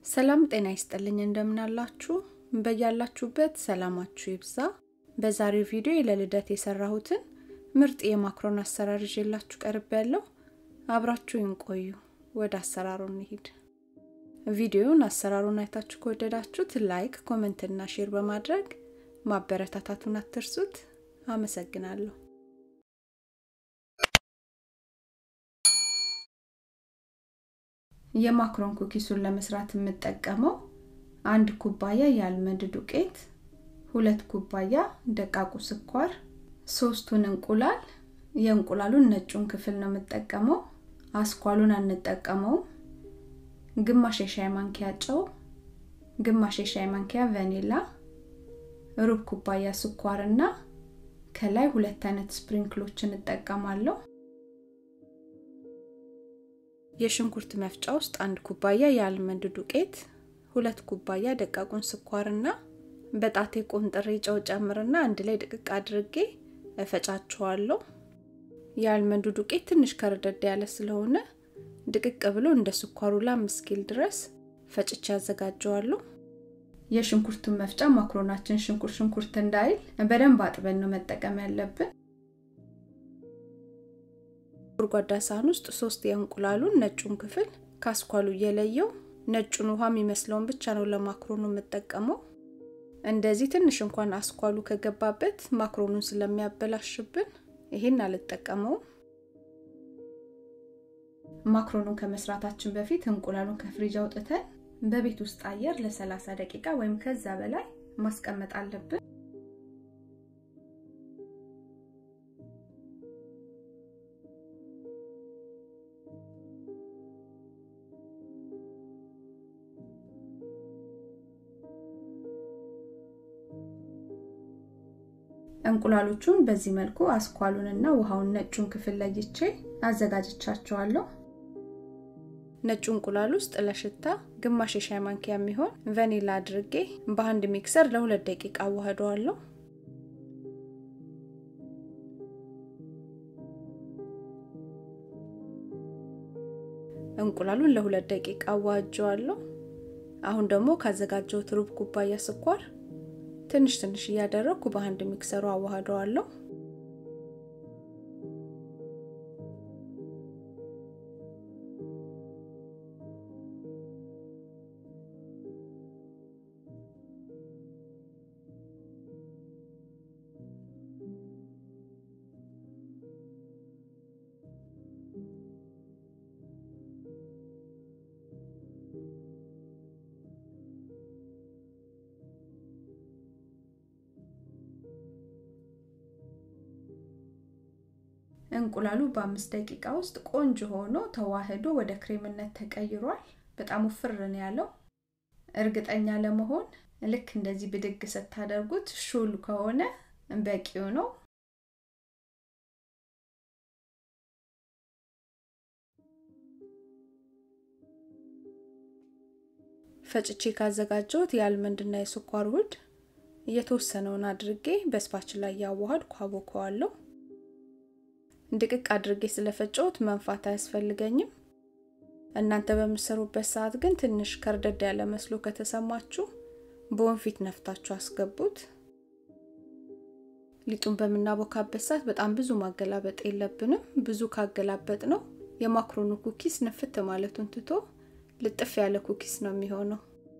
ሰላም ጤና ይስጥልኝ እንደምን አላችሁ በያላችሁበት ሰላማችሁ ይብዛ በዛሬው ቪዲዮ ለልደት የሰራሁትን ምርጥ የማክሮን አሰራር ይዤላችሁ ቀርቤያለሁ አብራችሁን ቆዩ ወደ አሰራሩ እንሂድ ቪዲዮውን አሰራሩን አይታችሁ ከወደዳችሁት ላይክ ኮሜንት እና ሼር በማድረግ ማበረታታቱን አትርሱት አመሰግናለሁ የማክሮን ኩኪሱን ለመስራት የምጠቀመው 1 ኩባያ የአልመንድ ዱቄት 2 ኩባያ ደቃቁ ስኳር 3 እንቁላል የእንቁላሉን ነጩን ክፍል ነው የምጠቀመው አስኳሉን አንጠቀመው ግማሽ የሻይ ማንኪያ ጨው ግማሽ የሻይ ማንኪያ ቫኒላ ሩብ ኩባያ ስኳርና ከላይ 2 አይነት ስፕሪንክሎችን እንጠቀማለሁ የሽንኩርት መፍጫ ውስጥ 1 ኩባያ የአልመንድ ዱቄት 2 ኩባያ ደቃቁን ስኳርና በጣቴ ቆንጥሬ ጨው ጨምርና አንድ ላይ ድቅቅ አድርጌ እፈጫቸዋለሁ የአልመንድ ዱቄት ትንሽ ከረደድ ያለ ስለሆነ ድቅቅ ብሎ እንደ ስኳሩ ላምስኪል ድረስ ፈጭቼ አዘጋጀዋለሁ የሽንኩርቱን መፍጫ ማክሮናችን ሽንኩርት እንዳይል በደንብ አጥበን ነው መጠቀም ያለብን ጉርጓዳ ሳህን ውስጥ 3 የእንቁላሉን ነጩን ክፍል ካስኳሉ እየለየው ነጩን ውሃ የሚመስለውን ብቻ ነው ለማክሮኑ መጠቀመው እንደዚህ ትንሽ እንኳን አስኳሉ ከገባበት ማክሮኑን ስለሚያበላሽብን ይሄን አልተጠቀመው ማክሮኑን ከመስራታችን በፊት እንቁላሉን ከፍሪጅ አውጥተን በቤት ውስጥ አየር ለ30 ደቂቃ ወይም ከዛ በላይ ማስቀመጥ አለብን እንቁላሎቹን በዚህ መልኩ አስኳሉንና ውሃውን ነጩን ክፍል ለይቼ አዘጋጅቻቸዋለሁ ነጩ እንቁላል ውስጥ ለሽታ ግማሽ የሻይ ማንኪያ የሚሆን ቫኒላ አድርጌ በአንድ ሚክሰር ለ2 ደቂቃ አዋህደዋለሁ እንቁላሉን ለ2 ደቂቃ አዋህጀዋለሁ አሁን ደግሞ ካዘጋጀሁት ሩብ ኩባያ ስኳር ትንሽ ያደረኩ በአንድ ሚክሰሩ አዋህደዋለሁ እንቁላሉ በ5 ደቂቃ ውስጥ ቆንጆ ሆኖ ተዋህዶ ወደ ክሬምነት ተቀይሯል በጣም ወፍር ነው ያለው እርግጠኛ ለመሆን ልክ እንደዚህ ብድግ ስታደርጉት ሹል ከሆነ በቂው ነው ፈጭቼ ካዘጋጀሁት የአልመንድና የስኳር ውህድ የተወሰነውን አድርጌ በስፓችላ ያዋሃድኩ አቦካዋለሁ ድቅቅ አድርጌ ስለፈጨሁት መንፋት አያስፈልገኝም እናንተ በመሰሩበት ሰዓት ግን ትንሽ ከርደድ ያለ መስሎ ከተሰማችሁ በወንፊት ነፍታችሁ አስገቡት ሊጡን በመናቦካበት ሰዓት በጣም ብዙ ማገላበጥ የለብንም ብዙ ካገላበጥ ነው የማክሮኑ ኩኪስ ነፍተ ማለቱን ትቶ ልጥፍ ያለ ኩኪስ ነው የሚሆነው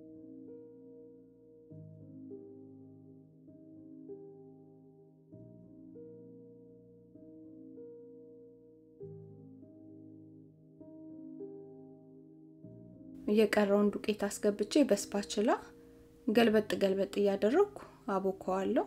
የቀረውን ዱቄት አስገብቼ በስፓችላ ገልበጥ ያደረኩ አቦካዋለሁ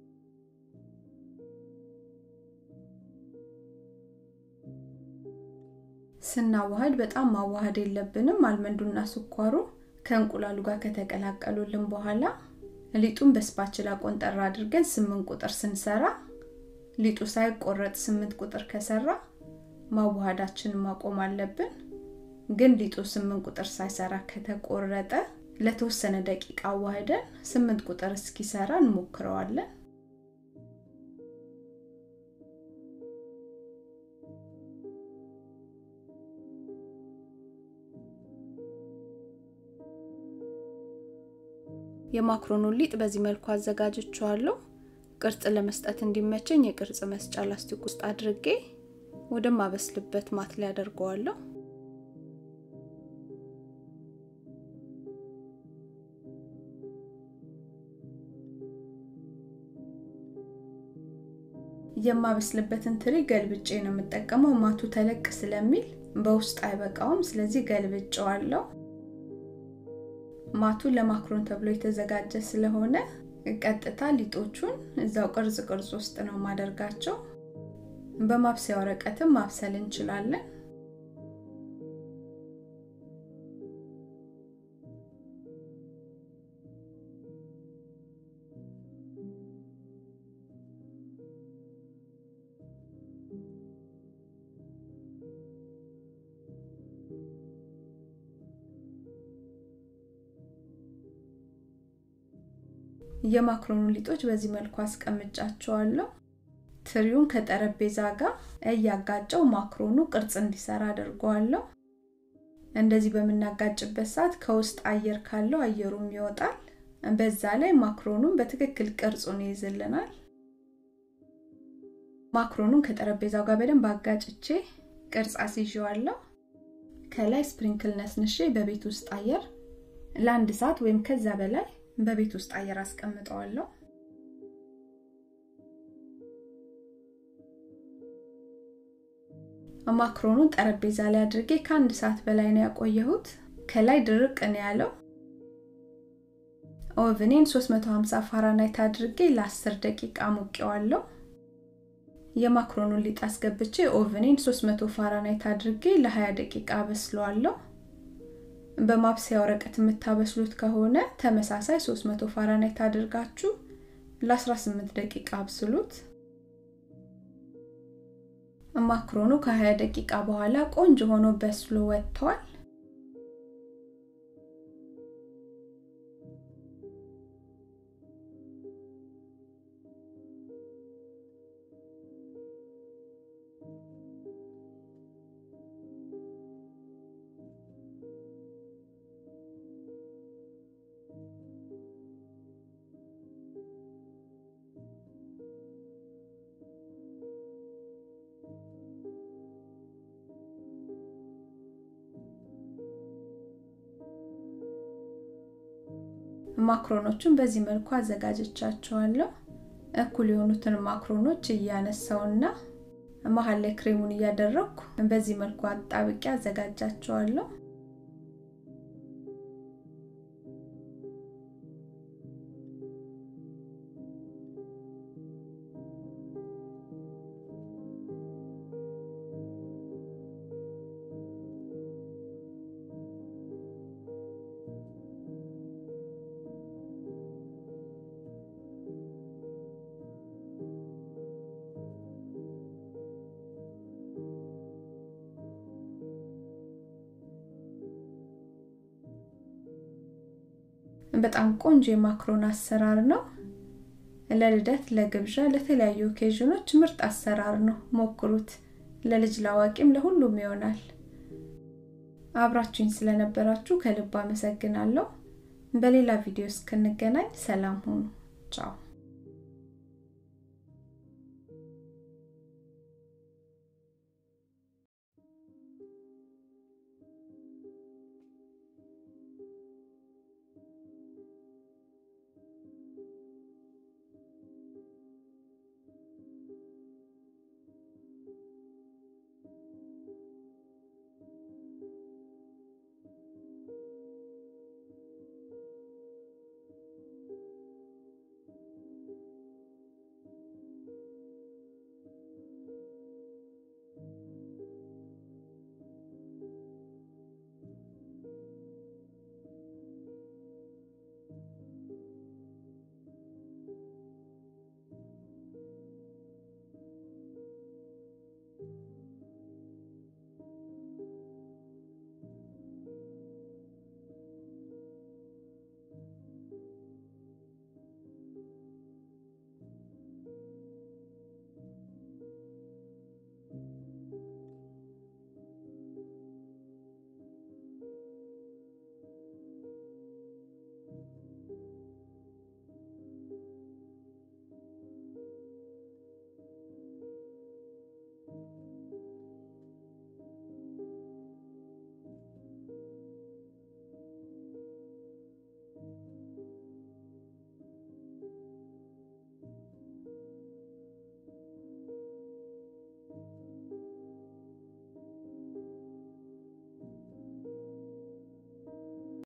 ስናዋሃድ በጣም ማዋሃድ የለብንም አልመንዱና ስኳሩ ከእንቁላሉ ጋር ከተቀላቀሉልን በኋላ ሊጡን በስፓችላ ቆንጠራ አድርገን 8 ቁጥር ስንሰራ ሊጡ ሳይቆረጥ 8 ቁጥር ከሰራ ማዋሃዳችንን ማቆም አለብን ግን ሊጡ 8 ቁጥር ሳይሰራ ከተቆረጠ ለተወሰነ ደቂቃ አዋህደን 8 ቁጥር እስኪሰራ እንሞክረዋለን የማክሮኑን ሊጥ በዚህ መልኩ አዘጋጅቻለሁ። ቅርጽ ለመስጠት እንዲመቸኝ የቅርጽ መስጫ ላስቲክ ውስጥ አድርጌ ወደ ማበስልበት ማት ላይ አደርገዋለሁ። የማበስልበትን ትሪ ገልብጬ ነው የምጠቀመው። ማቱ ተለቅ ስለሚል በውስጥ አይበቃውም፣ ስለዚህ ገልብጬዋለሁ። ማቱ ለማክሮን ተብሎ የተዘጋጀ ስለሆነ ቀጥታ ሊጦቹን እዛው ቅርጽ ውስጥ ነው ማደርጋቸው። በማብሰያ ወረቀትም ማብሰል እንችላለን። የማክሮኑ ሊጦች በዚህ መልኩ አስቀምጫቸዋለሁ። ትሪውን ከጠረጴዛ ጋር እያጋጨው ማክሮኑ ቅርጽ እንዲሰራ አድርጓለሁ። እንደዚህ በመናጋጭበት ሰዓት ከውስጥ አየር ካለው አየሩም ይወጣል። በዛ ላይ ማክሮኑን በትክክል ቅርጹን ይይዝልናል። ማክሮኑን ከጠረጴዛው ጋር በደንብ አጋጭቼ ቅርጽ አስይዤዋለሁ። ከላይ ስፕሪንክል ነስንሼ በቤት ውስጥ አየር ለ1 ሰዓት ወይም ከዛ በላይ በቤት ውስጥ አየር አስቀምጠዋለሁ። ማክሮኑን ጠረጴዛ ላይ አድርጌ ከ1 ሰዓት በላይ ነው ያቆየሁት። ከላይ ድርቅ ነው ያለው። ኦቨኔን 350 ፋራናይት አድርጌ ለ10 ደቂቃ ሞቀዋለሁ። የማክሮኑን ሊጥ አስገብቼ ኦቨኔን 300 ፋራናይት አድርጌ ለ20 ደቂቃ አበስለዋለሁ። በማብሰያ ወረቀት የምታበስሉት ከሆነ ተመሳሳይ 300 ፋራናይት አድርጋችሁ ለ18 ደቂቃ አብስሉት። ማክሮኑ ከ20 ደቂቃ በኋላ ቆንጆ ሆኖ በስሎ ወጥቷል። ማክሮኖቹን በዚህ መልኩ አዘጋጅቻቸዋለሁ። እኩል የሆኑትን ማክሮኖች እያነሳውና መሃል ላይ ክሬሙን እያደረኩ በዚህ መልኩ አጣብቄ አዘጋጃቸዋለሁ። በጣም ቆንጆ የማክሮን አሰራር ነው። ለልደት፣ ለግብዣ፣ ለተለያዩ ኦኬዥኖች ምርጥ አሰራር ነው። ሞክሩት። ለልጅ ላዋቂም ለሁሉም ይሆናል። አብራችሁኝ ስለነበራችሁ ከልብ አመሰግናለሁ። በሌላ ቪዲዮ እስክንገናኝ ሰላም ሁኑ። ቻው።